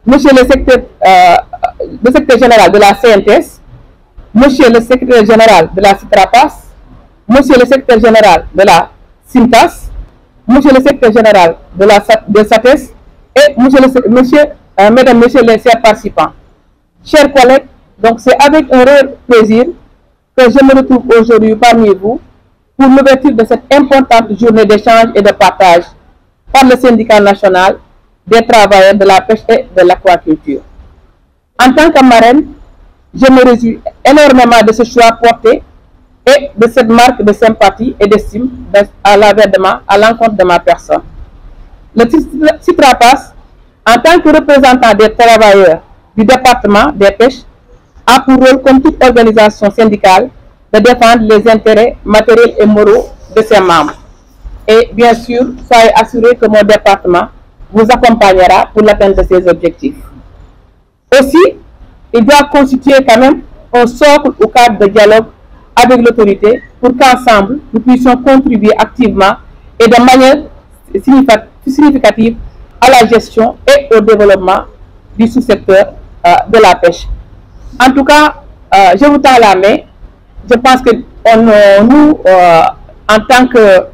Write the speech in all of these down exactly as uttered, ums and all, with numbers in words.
monsieur le secrétaire, euh, le secrétaire général de la C N T S, monsieur le secrétaire général de la CITRAPAS, monsieur le secrétaire général de la SINTAS, monsieur le secrétaire général de la de SATES et monsieur, le, monsieur euh, mesdames, messieurs les chers participants. Chers collègues, donc c'est avec un réel plaisir que je me retrouve aujourd'hui parmi vous pour l'ouverture de cette importante journée d'échange et de partage par le syndicat national des travailleurs de la pêche et de l'aquaculture. En tant que marraine, je me réjouis énormément de ce choix porté et de cette marque de sympathie et d'estime à l'avènement à l'encontre de ma personne. Le CITRAPAS, en tant que représentant des travailleurs du département des pêches, a pour rôle, comme toute organisation syndicale, de défendre les intérêts matériels et moraux de ses membres. Et bien sûr, soyez assurés que mon département vous accompagnera pour l'atteinte de ces objectifs. Aussi, il doit constituer quand même un socle au cadre de dialogue avec l'autorité pour qu'ensemble, nous puissions contribuer activement et de manière significative à la gestion et au développement du sous-secteur euh, de la pêche. En tout cas, euh, je vous tends la main. Je pense que on, euh, nous, euh, en tant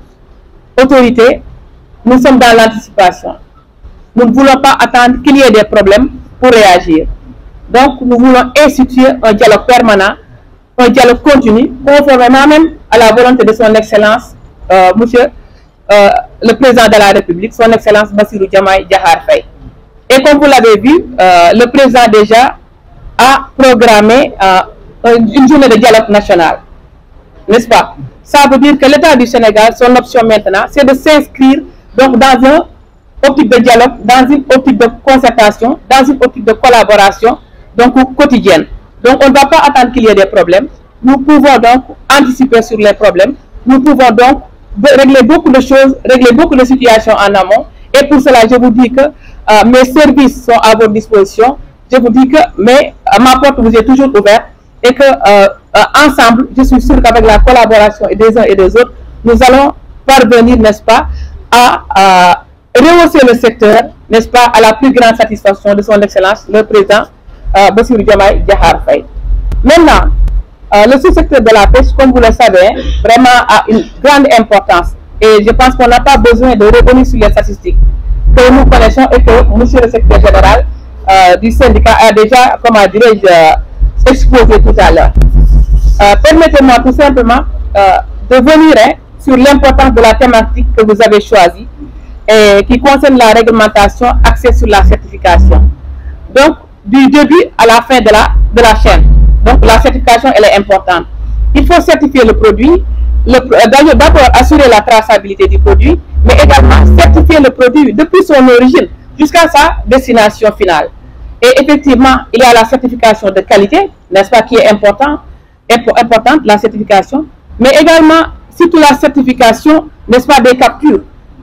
qu'autorité, nous sommes dans l'anticipation. Nous ne voulons pas attendre qu'il y ait des problèmes pour réagir. Donc, nous voulons instituer un dialogue permanent, un dialogue continu, conformément même à la volonté de son Excellence, euh, monsieur euh, le Président de la République, son Excellence Bassirou Diomaye Diakhar Faye. Et comme vous l'avez vu, euh, le Président déjà a programmé euh, une journée de dialogue national, n'est-ce pas? Ça veut dire que l'État du Sénégal, son option maintenant, c'est de s'inscrire donc dans une optique de dialogue, dans une optique de concertation, dans une optique de collaboration, donc quotidienne. Donc on ne va pas attendre qu'il y ait des problèmes. Nous pouvons donc anticiper sur les problèmes. Nous pouvons donc régler beaucoup de choses, régler beaucoup de situations en amont. Et pour cela, je vous dis que euh, mes services sont à votre disposition. Je vous dis que mais, euh, ma porte vous est toujours ouverte et que euh, euh, ensemble, je suis sûr qu'avec la collaboration des uns et des autres, nous allons parvenir, n'est-ce pas, à, à rehausser le secteur, n'est-ce pas, à la plus grande satisfaction de son Excellence, le Président euh, Bassirou Diomaye Diakhar Faye. Maintenant, euh, le sous-secteur de la pêche, comme vous le savez, vraiment a une grande importance. Et je pense qu'on n'a pas besoin de revenir sur les statistiques que nous connaissons et que monsieur le secrétaire général euh, du syndicat a déjà, comment dirais-je, euh, exposé tout à l'heure. Euh, Permettez-moi tout simplement euh, de venir hein, sur l'importance de la thématique que vous avez choisie et qui concerne la réglementation axée sur la certification. Donc, du début à la fin de la, de la chaîne. Donc, la certification, elle est importante. Il faut certifier le produit, d'abord assurer la traçabilité du produit, mais également certifier le produit depuis son origine jusqu'à sa destination finale. Et effectivement, il y a la certification de qualité, n'est-ce pas, qui est important, importante, la certification, mais également, surtout la certification, n'est-ce pas, des captures,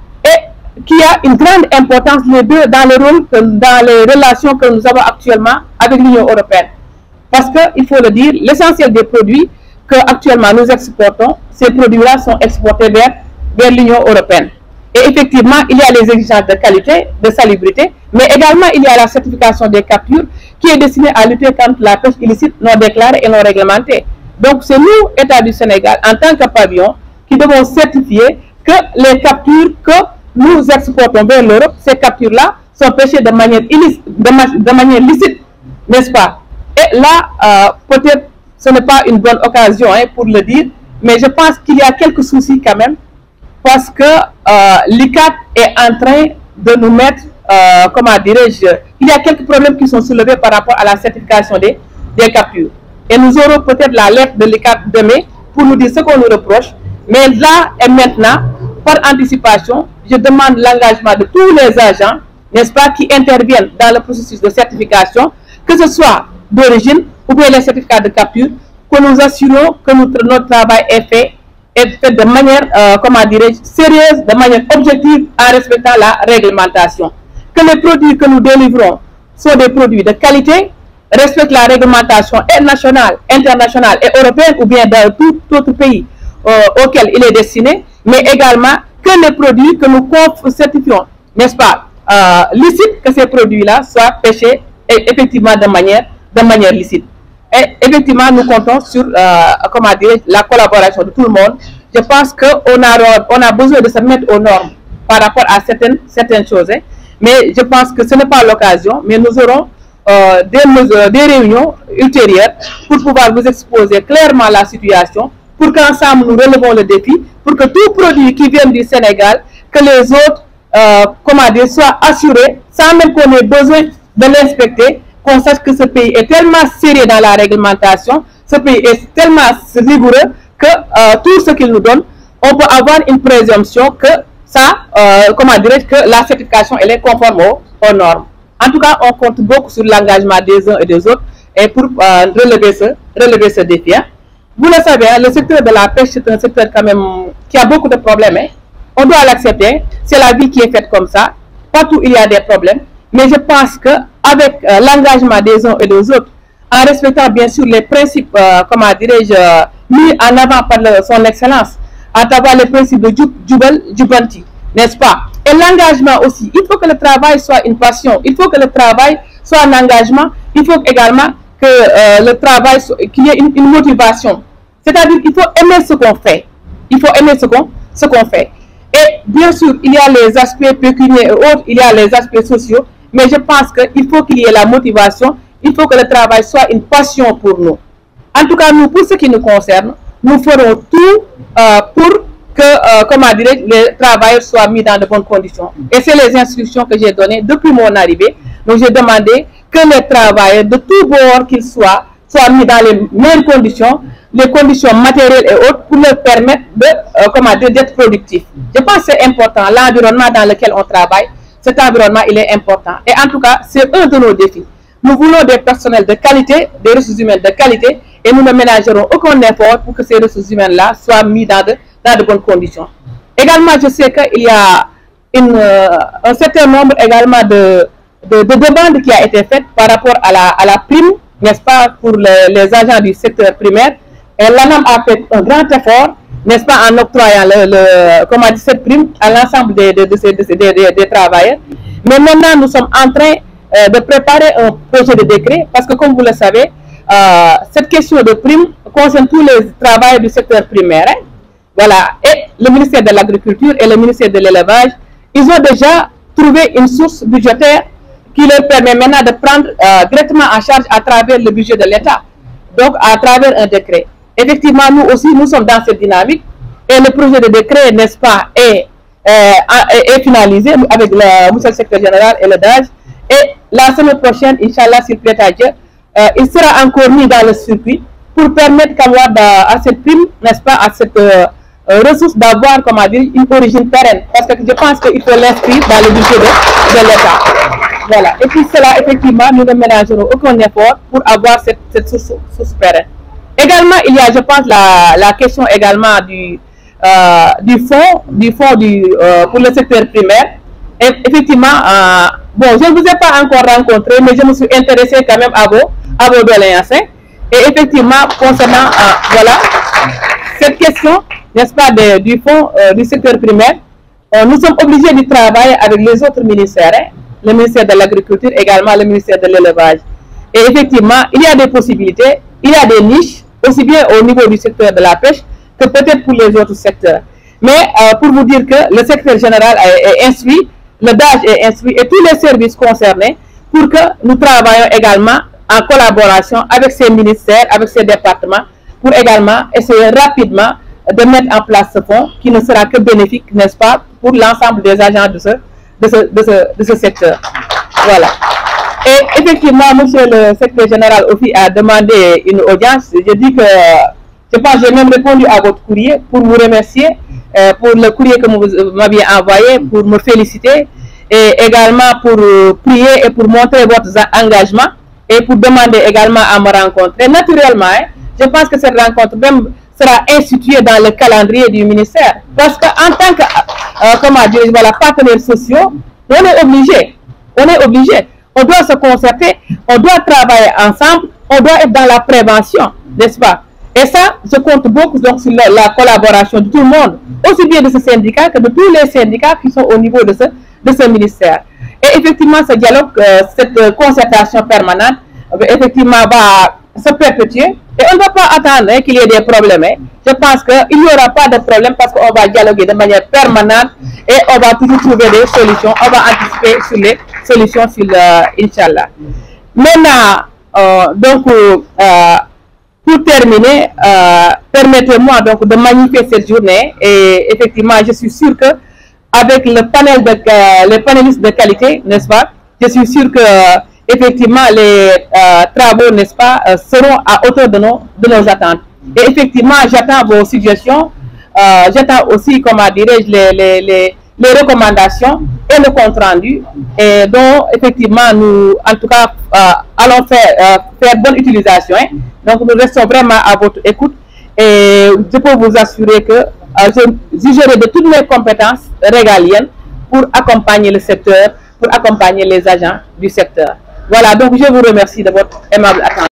et qui a une grande importance, les deux, dans le rôle, que, dans les relations que nous avons actuellement avec l'Union européenne. Parce qu'il faut le dire, l'essentiel des produits que actuellement nous exportons, ces produits-là sont exportés vers, vers l'Union européenne. Et effectivement, il y a les exigences de qualité, de salubrité, mais également il y a la certification des captures qui est destinée à lutter contre la pêche illicite non déclarée et non réglementée. Donc c'est nous, État du Sénégal, en tant que pavillon, qui devons certifier que les captures que nous exportons vers l'Europe, ces captures-là sont pêchées de manière illicite, de, de manière licite, n'est-ce pas? Et là, euh, peut-être ce n'est pas une bonne occasion hein, pour le dire, mais je pense qu'il y a quelques soucis quand même, parce que euh, l'I C A T est en train de nous mettre, euh, comment dirais-je, il y a quelques problèmes qui sont soulevés par rapport à la certification des, des captures. Et nous aurons peut-être la lettre de l'I C A T demain pour nous dire ce qu'on nous reproche. Mais là et maintenant, par anticipation, je demande l'engagement de tous les agents, n'est-ce pas, qui interviennent dans le processus de certification, que ce soit d'origine ou bien les certificats de capture, que nous assurons que notre, notre travail est fait, est fait de manière, euh, comment dirais-je, sérieuse, de manière objective, en respectant la réglementation. Que les produits que nous délivrons sont des produits de qualité, respectent la réglementation nationale, internationale et européenne, ou bien dans tout autre pays euh, auquel il est destiné, mais également que les produits que nous certifions, n'est-ce pas, euh, licite que ces produits-là soient pêchés et, effectivement de manière, de manière licite. Et effectivement, nous comptons sur euh, comment dire, la collaboration de tout le monde. Je pense qu'on a, on a besoin de se mettre aux normes par rapport à certaines, certaines choses. Hein. Mais je pense que ce n'est pas l'occasion, mais nous aurons euh, des, mesures, des réunions ultérieures pour pouvoir vous exposer clairement la situation, pour qu'ensemble nous relevons le défi, pour que tout produit qui vient du Sénégal, que les autres euh, comment dire, soient assurés, sans même qu'on ait besoin de l'inspecter, qu'on sache que ce pays est tellement sérieux dans la réglementation, ce pays est tellement rigoureux que euh, tout ce qu'il nous donne, on peut avoir une présomption que ça, euh, comment dirais-je, que la certification elle est conforme aux, aux normes. En tout cas, on compte beaucoup sur l'engagement des uns et des autres et pour euh, relever, ce, relever ce défi. Hein. Vous le savez, hein, le secteur de la pêche, c'est un secteur quand même qui a beaucoup de problèmes. Hein. On doit l'accepter, c'est la vie qui est faite comme ça. Partout il y a des problèmes, mais je pense qu'avec euh, l'engagement des uns et des autres, en respectant bien sûr les principes, euh, comment dirais-je, euh, mis en avant par le, son excellence, à travers les principes de Jubal Jubanti, n'est-ce pas? Et l'engagement aussi, il faut que le travail soit une passion, il faut que le travail soit un engagement, il faut également que euh, le travail, qu'il y ait une, une motivation. C'est-à-dire qu'il faut aimer ce qu'on fait, il faut aimer ce qu'on ce qu'on fait. Et bien sûr, il y a les aspects pécuniaires et autres, il y a les aspects sociaux, mais je pense qu'il faut qu'il y ait la motivation, il faut que le travail soit une passion pour nous. En tout cas, nous, pour ce qui nous concerne, nous ferons tout euh, pour que, euh, comment dirais-je, les travailleurs soient mis dans de bonnes conditions. Et c'est les instructions que j'ai données depuis mon arrivée. Donc, j'ai demandé que les travailleurs, de tous bords qu'ils soient, soient mis dans les mêmes conditions, les conditions matérielles et autres, pour leur permettre de, euh, comment dire, d'être productifs. Je pense que c'est important, l'environnement dans lequel on travaille, cet environnement, il est important. Et en tout cas, c'est un de nos défis. Nous voulons des personnels de qualité, des ressources humaines de qualité, et nous ne ménagerons aucun effort pour que ces ressources humaines-là soient mises dans de, dans de bonnes conditions. Également, je sais qu'il y a une, euh, un certain nombre également de, de, de demandes qui a été faites par rapport à la, à la prime, n'est-ce pas, pour le, les agents du secteur primaire. Et l'A N A M a fait un grand effort, n'est-ce pas, en octroyant le, le, comment dire, cette prime à l'ensemble des, de, de, de, de, de, des travailleurs. Mais maintenant, nous sommes en train euh, de préparer un projet de décret, parce que comme vous le savez, euh, cette question de prime concerne tous les travailleurs du secteur primaire. Hein. Voilà. Et le ministère de l'Agriculture et le ministère de l'Élevage, ils ont déjà trouvé une source budgétaire qui leur permet maintenant de prendre euh, directement en charge à travers le budget de l'État, donc à travers un décret. Effectivement, nous aussi, nous sommes dans cette dynamique et le projet de décret, n'est-ce pas, est, est, est finalisé avec le monsieur le secrétaire général et le D A G. Et la semaine prochaine, Inch'Allah, s'il plaît à Dieu, euh, il sera encore mis dans le circuit pour permettre à cette prime, n'est-ce pas, à cette euh, ressource d'avoir, comment dire, une origine pérenne. Parce que je pense qu'il faut l'inscrire dans le budget de, de l'État. Voilà. Et puis cela, effectivement, nous ne ménagerons aucun effort pour avoir cette, cette source, source pérenne. Également, il y a, je pense, la, la question également du, euh, du fonds, du fonds du, euh, pour le secteur primaire. Et effectivement, euh, bon, je ne vous ai pas encore rencontré, mais je me suis intéressée quand même à vos, à vos doléances. Et effectivement, concernant, euh, voilà, cette question, n'est-ce pas, de, du fonds euh, du secteur primaire, euh, nous sommes obligés de travailler avec les autres ministères, hein, le ministère de l'Agriculture, également le ministère de l'Élevage. Et effectivement, il y a des possibilités, il y a des niches, aussi bien au niveau du secteur de la pêche que peut-être pour les autres secteurs. Mais euh, pour vous dire que le secrétaire général est, est instruit, le D A G est instruit et tous les services concernés pour que nous travaillons également en collaboration avec ces ministères, avec ces départements, pour également essayer rapidement de mettre en place ce fonds qui ne sera que bénéfique, n'est-ce pas, pour l'ensemble des agents de ce, de ce, de ce, de ce secteur. Voilà. Et effectivement, monsieur le secrétaire général aussi a demandé une audience. Je dis que, je pense que j'ai même répondu à votre courrier pour vous remercier euh, pour le courrier que vous m'aviez envoyé, pour me féliciter et également pour euh, prier et pour montrer votre engagement et pour demander également à me rencontrer. Naturellement, hein, je pense que cette rencontre même sera instituée dans le calendrier du ministère. Parce qu'en tant que euh, comment dire, voilà, partenaires sociaux, on est obligé. On est obligé. On doit se concerter, on doit travailler ensemble, on doit être dans la prévention, n'est-ce pas? Et ça, je compte beaucoup donc sur la, la collaboration de tout le monde, aussi bien de ce syndicat que de tous les syndicats qui sont au niveau de ce, de ce ministère. Et effectivement, ce dialogue, euh, cette concertation permanente, euh, effectivement, va se perpétuer. Et on ne va pas attendre hein, qu'il y ait des problèmes. Hein. Je pense qu'il n'y aura pas de problème parce qu'on va dialoguer de manière permanente et on va toujours trouver des solutions. On va anticiper sur les solutions, sur le, Inch'Allah. Maintenant, euh, donc, euh, pour terminer, euh, permettez-moi donc de magnifier cette journée et effectivement, je suis sûr que avec le panel de euh, les panélistes de qualité, n'est-ce pas? Je suis sûr que euh, effectivement les euh, travaux, n'est-ce pas, euh, seront à hauteur de nos de nos attentes. Et effectivement, j'attends vos suggestions. Euh, j'attends aussi, comment dirais-je, les, les, les, les recommandations et le compte rendu, et dont effectivement nous, en tout cas, euh, allons faire euh, faire bonne utilisation. Hein. Donc nous restons vraiment à votre écoute et je peux vous assurer que euh, je jugerai de toutes mes compétences régaliennes pour accompagner le secteur, pour accompagner les agents du secteur. Voilà, donc je vous remercie de votre aimable attention.